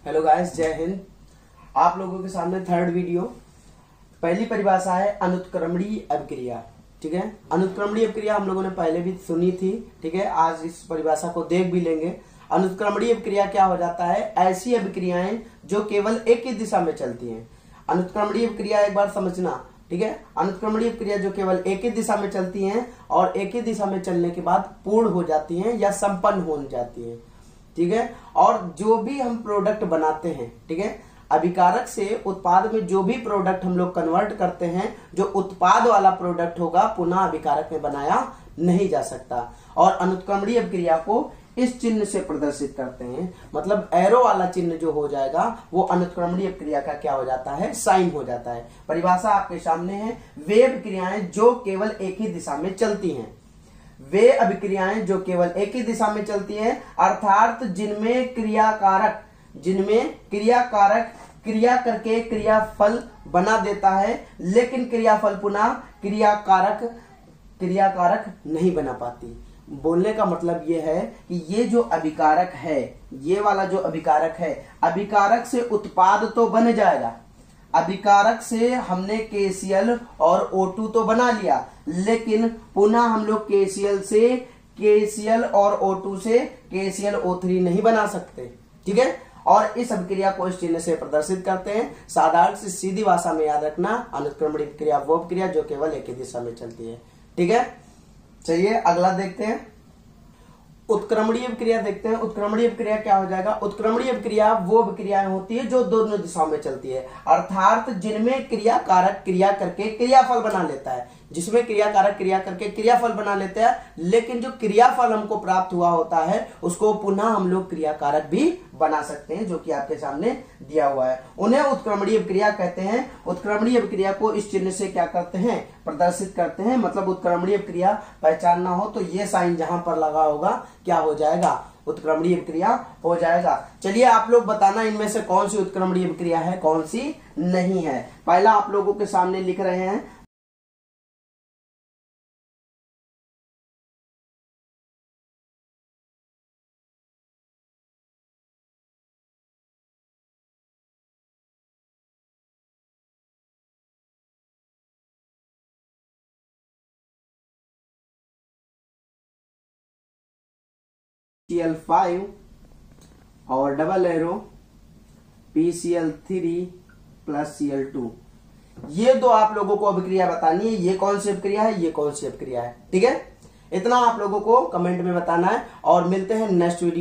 Hello guys, जय हिंद। आप लोगों के सामने थर्ड वीडियो। पहली परिभाषा है अनुत्क्रमणीय अभिक्रिया। ठीक है, अनुत्क्रमणीय अभिक्रिया हम लोगों ने पहले भी सुनी थी। ठीक है, आज इस परिभाषा को देख भी लेंगे। अनुत्क्रमणीय अभिक्रिया क्या हो जाता है? ऐसी अभिक्रियाएं जो केवल एक ही दिशा में चलती हैं। अनुत्क्रमणीय अभिक्रिया एक बार समझना। ठीक है, अनुत्क्रमणीय अभिक्रिया जो केवल एक ही दिशा में चलती हैं और एक ही दिशा में चलने के बाद पूर्ण हो जाती हैं या संपन्न हो जाती हैं। ठीक है, और जो भी हम प्रोडक्ट बनाते हैं, ठीक है, अभिकारक से उत्पाद में जो भी प्रोडक्ट हम लोग कन्वर्ट करते हैं, जो उत्पाद वाला प्रोडक्ट होगा पुनः अभिकारक में बनाया नहीं जा सकता। और अनुत्क्रमणीय अभिक्रिया को इस चिन्ह से प्रदर्शित करते हैं, मतलब एरो वाला चिन्ह जो हो जाएगा वो अनुत्क्रमणीय अभिक्रिया का क्या हो जाता है? साइन हो जाता है। परिभाषा आपके सामने है। वे अभिक्रियाएं जो केवल एक ही दिशा में चलती हैं, वे अभिक्रियाएं जो केवल एक ही दिशा में चलती हैं, अर्थात जिनमें क्रियाकारक क्रिया करके क्रियाफल बना देता है, लेकिन क्रियाफल पुनः क्रियाकारक नहीं बना पाती। बोलने का मतलब यह है कि ये जो अभिकारक है, ये वाला जो अभिकारक है, अभिकारक से उत्पाद तो बन जाएगा। अभिकारक से हमने KCl और O2 तो बना लिया, लेकिन पुनः हम लोग KCl और O2 से KClO3 नहीं बना सकते। ठीक है, और इस अभिक्रिया को इस चिन्ह से प्रदर्शित करते हैं। साधारण सी सीधी भाषा में याद रखना, अनुत्क्रमणीय अभिक्रिया वो अभिक्रिया जो केवल एक ही दिशा में चलती है। ठीक है, चलिए अगला देखते हैं। उत्क्रमणीय अभिक्रिया देखते हैं। उत्क्रमणीय अभिक्रिया क्या हो जाएगा? उत्क्रमणीय अभिक्रिया वो अभिक्रियाएं होती है जो दोनों दिशाओं में चलती है, अर्थात जिनमें क्रियाकारक क्रिया करके क्रियाफल बना लेता है, जिसमें क्रियाकारक क्रिया करके क्रियाफल बना लेते हैं, लेकिन जो क्रियाफल हमको प्राप्त हुआ होता है उसको पुनः हम लोग क्रियाकारक भी बना सकते हैं, जो कि आपके सामने दिया हुआ है। उन्हें उत्क्रमणीय अभिक्रिया कहते हैं। उत्क्रमणीय अभिक्रिया को इस चिन्ह से क्या करते हैं? प्रदर्शित करते हैं। मतलब उत्क्रमणीय अभिक्रिया पहचानना हो तो ये साइन जहां पर लगा होगा क्या हो जाएगा? उत्क्रमणीय अभिक्रिया हो जाएगा। चलिए आप लोग बताना इनमें से कौन सी उत्क्रमणीय अभिक्रिया है, कौन सी नहीं है। पहला आप लोगों के सामने लिख रहे हैं Cl5 और double arrow PCl3 plus Cl2। ये दो आप लोगों को अभिक्रिया बतानी है। ये कौन सी अभिक्रिया है, ये कौन सी अभिक्रिया है। ठीक है, इतना आप लोगों को कमेंट में बताना है। और मिलते हैं नेक्स्ट वीडियो।